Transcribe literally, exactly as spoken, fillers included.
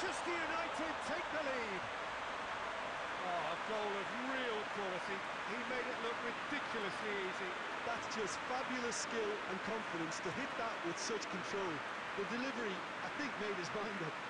Manchester United take the lead. Oh, a goal of real quality. He made it look ridiculously easy. That's just fabulous skill and confidence to hit that with such control. The delivery, I think, made his mind up.